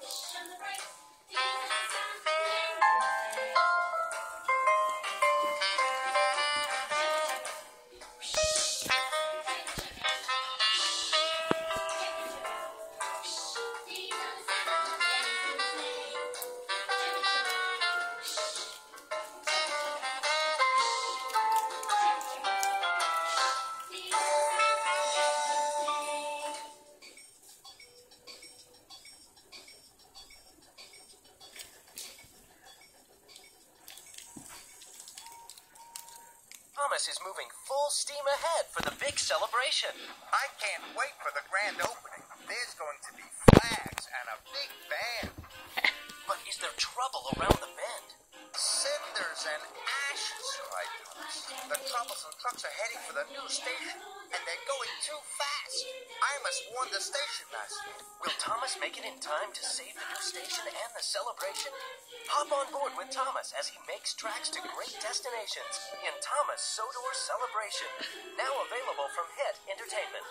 Thomas is moving full steam ahead for the big celebration. I can't wait for the grand opening. There's going to be flags and a big band. But is there trouble around the bend? Cinders and ashes, cried Thomas. The troublesome trucks are heading for the new station, and they're going too fast. I must warn the station master. Will Thomas make it in time to save the new station and the celebration? Hop on board with Thomas as he makes tracks to great destinations in Thomas Sodor Celebration, now available from Hit Entertainment.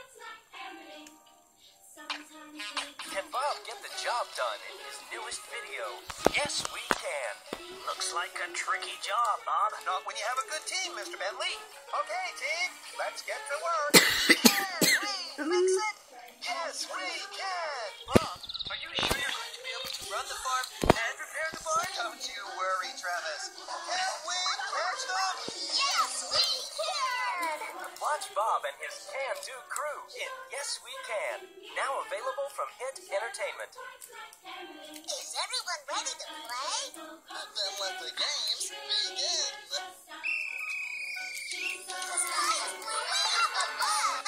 Can Bob get the job done in his newest video? Yes, we can. Looks like a tricky job, Bob. Not when you have a good team, Mr. Bentley. Okay, team, let's get to work. Can we fix it? Yes, we can. Bob, are you sure you're going to be able to run the farm and repair the barn? Don't you worry, Travis. Can we catch them? Yes, we can! Watch Bob and his can-do crew in Yes We Can, now available from Hit Entertainment. Is everyone ready to play? Then let the games begin. The sky is blue up above!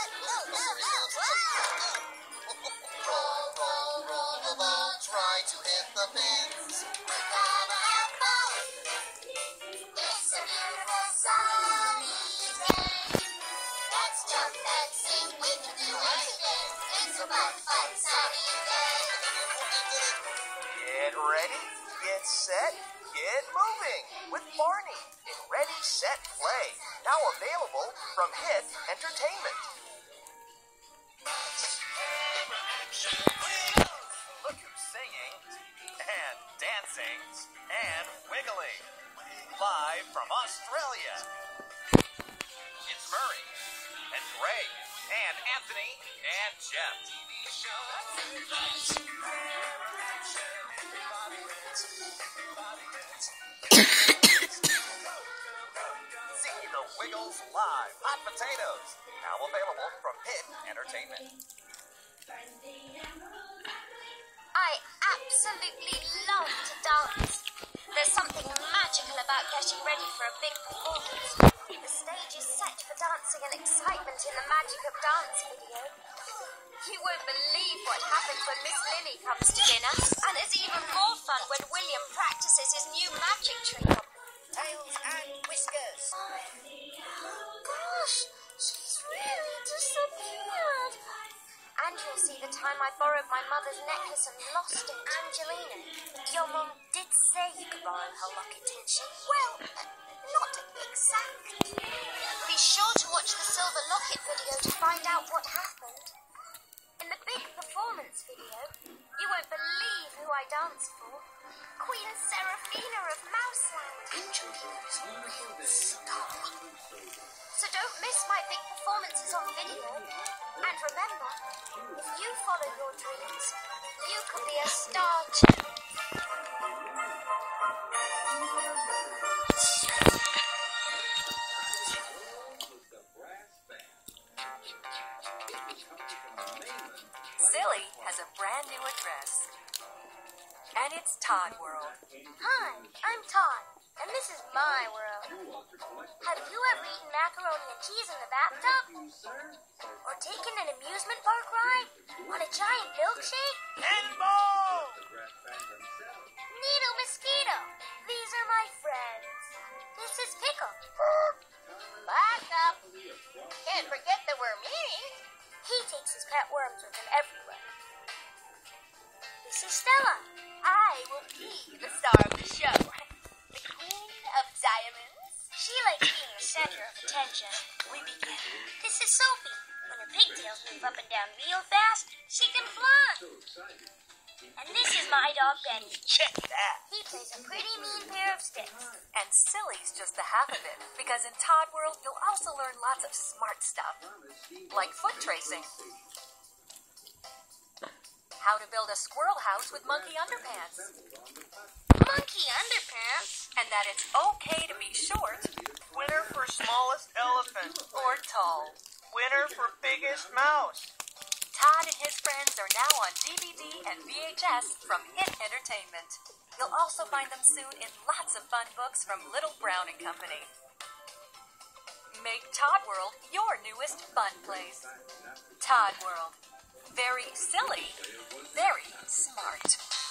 Roll, roll, roll the ball. Try to hit the pins. We're gonna have fun! It's a beautiful sunny day. Let's jump and sing, we can do anything. It's a fun sunny day. Get ready, get set, get moving with Barney in Ready, Set, Play, now available from Hit Entertainment. Look who's singing and dancing and wiggling. Live from Australia. It's Murray and Greg and Anthony and Jeff. See the Wiggles live. Hot potatoes. Now available from Hit Entertainment. I absolutely love to dance. There's something magical about getting ready for a big performance. The stage is set for dancing and excitement in the Magic of Dance video. You won't believe what happens when Miss Lily comes to dinner, and it's even more fun when William practices his new magic trick on Tails and whiskers. Gosh, she's really disappeared. And you'll see the time I borrowed my mother's necklace and lost it, Angelina. Your mum did say you could borrow her locket, didn't she? Well, not exactly. Be sure to watch the Silver Locket video to find out what happened. In the big performance video, you won't believe who I danced for. Queen Seraphina of Mouseland. Stop. So don't miss my big performances on video. And remember, if you follow your dreams, you can be a star too. Silly has a brand new address. And it's toodworld. Hi, I'm Todd, and this is my world. Have you ever eaten macaroni and cheese in the bathtub? Or taken an amusement park ride? On a giant milkshake? Cannonball! Needle mosquito, these are my friends. This is Pickle. Back up. Can't forget that we're meeting. He takes his pet worms with him everywhere. This is Stella. I will be the star of the show. The queen of diamonds. She likes being the center of attention. We begin. This is Sophie. When her pigtails move up and down real fast, she can fly. And this is my dog Benny. Check that. He plays a pretty mean pair of sticks. And silly's just the half of it, because in Todd World, you'll also learn lots of smart stuff, like foot tracing, how to build a squirrel house with monkey underpants, Monkey underpants? and that it's okay to be short Winner for smallest elephant. or tall. Winner for biggest mouse. Todd and his friends are now on DVD and VHS from Hit Entertainment. You'll also find them soon in lots of fun books from Little Brown and Company. Make Todd World your newest fun place. Todd World. Very silly, very smart.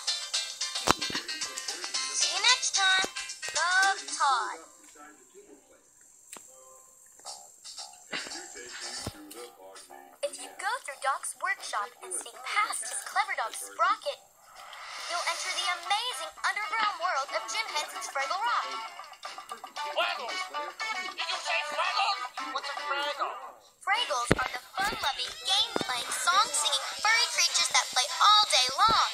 See you next time. Love, Todd. If you go through Doc's workshop and sneak past his clever dog Sprocket, you'll enter the amazing underground world of Jim Henson's Fraggle Rock. Fraggle! Did you say fraggle? What's a fraggle? Fraggles are the fun-loving, game-playing, song-singing, furry creatures that play all day long.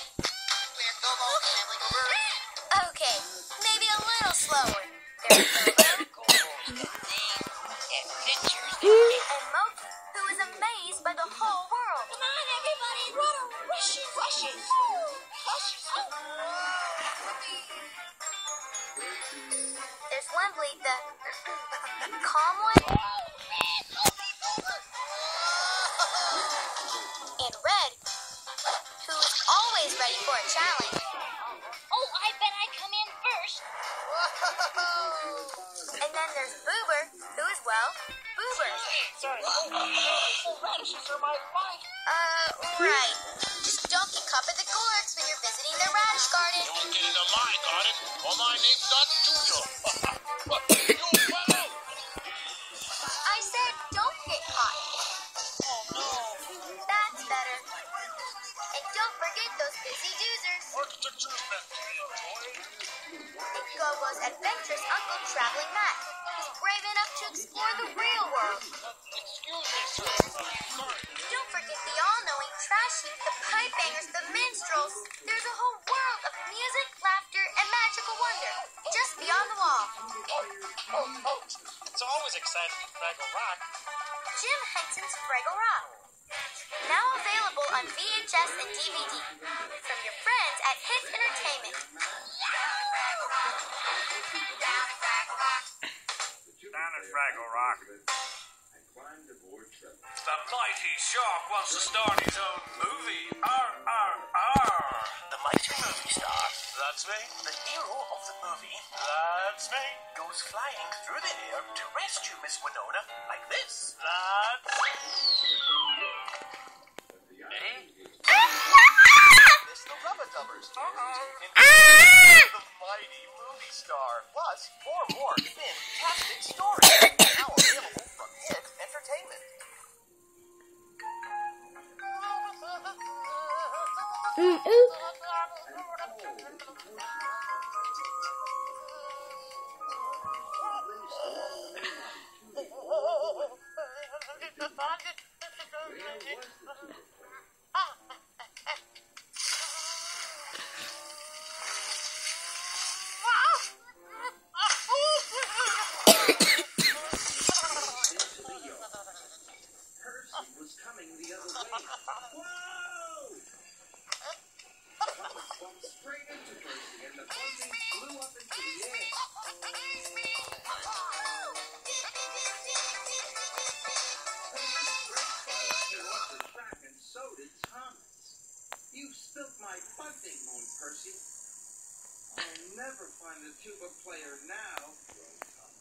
Okay, maybe a little slower. There's and Moki, who is amazed by the whole world. Come on, everybody, run! Rushes! There's Wembley, the calm one. And Red, who is always ready for a challenge. Oh, I bet I come in first. And then there's Boober, who is, well, Boober. Sorry. Radishes are my fight. Right. Just don't get caught by the gourds when you're visiting the radish garden. You won't get into my garden, or my name's not Tutor. You fellow! I said don't get caught. Oh, no. That's better. And don't forget those busy doozers. What's the juice meant to be, toy? And Gogo's adventurous Uncle Traveling Matt. He's brave enough to explore the real world. Excuse me, sir. Sorry. Don't forget the all-knowing Trashy, the pipe bangers, the minstrels. There's a whole world of music, laughter, and magical wonder just beyond the wall. It's always exciting to Fraggle Rock. Jim Henson's Fraggle Rock. Now available on VHS and DVD from your friends at Hit Entertainment. Down at Fraggle Rock. The mighty shark wants to start his own movie. Arr, arr, arr. The mighty movie star, That's me. the hero of the movie, That's me. goes flying through the air to rescue Miss Winona like this. That's... It's the rubbadubbers. The mighty movie star. Plus, 4 more fantastic stories. Now available from Hit Entertainment. I'll never find a tuba player now.